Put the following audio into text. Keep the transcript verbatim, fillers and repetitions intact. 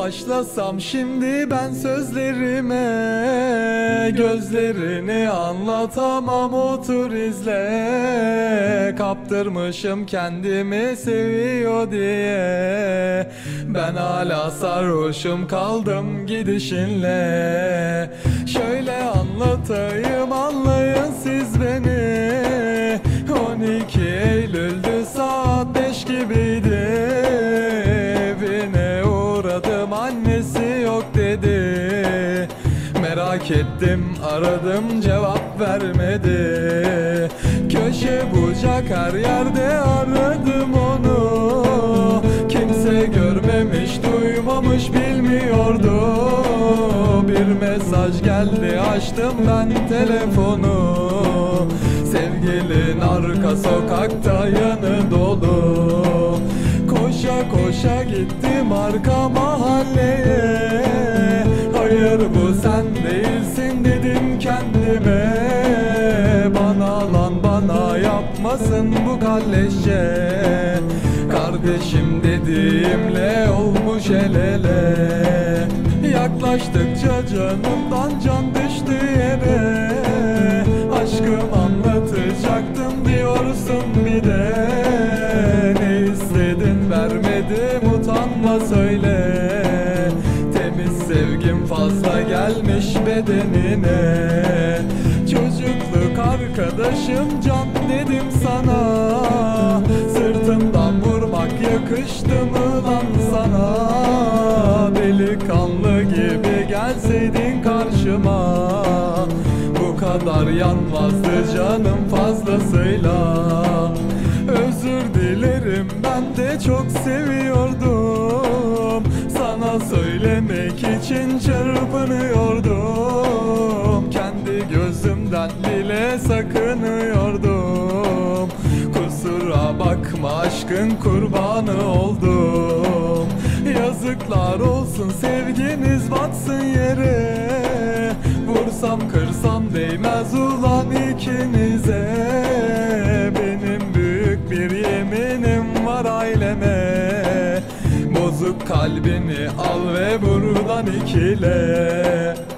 başlasam şimdi ben sözlerime, gözlerini anlatamam, otur izle. Kaptırmışım kendimi seviyor diye, ben hala sarhoşum kaldım gidişinle. Şöyle anlatayım anlayın siz beni. On iki Eylül'dü, saat beş gibiydi. Evine uğradım, annesi yok dedi. Merak ettim aradım, cevap vermedi. Köşe bucak her yerde aradım onu. Kimse görmemiş, duymamış, bilmiyordu. Bir mesaj geldi, açtım ben telefonu. Sevgilin arka sokakta, yanı dolu. Koşa koşa gittim arka mahalleye. Hayır bu sen değilsin dedim kendime. Bana lan bana yapmasın bu kalleşçe. Kardeşim dediğimle olmuş el ele. Yaklaştıkça canımdan can düştü yere. Aşkım anlatacaktım diyorsun bir de. Ne istedin vermedim, utanma söyle. Temiz sevgim fazla gelmiş bedenine. Çocukluk arkadaşım can dedim sana. Sırtımdan vurmak yakıştı mı lan sana? Delikanlı gibi gelseydin karşıma, bu kadar yanmazdı canım fazlasıyla. Özür dilerim, ben de çok seviyordum. Sana söylemek için çırpınıyordum. Kendi gözümden bile sakınıyordum. Kusura bakma aşkın kurbanı oldum. Yazıklar olsun sevginiz batsın yere. Vursam kırsam değmez ulan ikinize. Benim büyük bir yeminim var aileme. Bozuk kalbini al ve buradan ikile.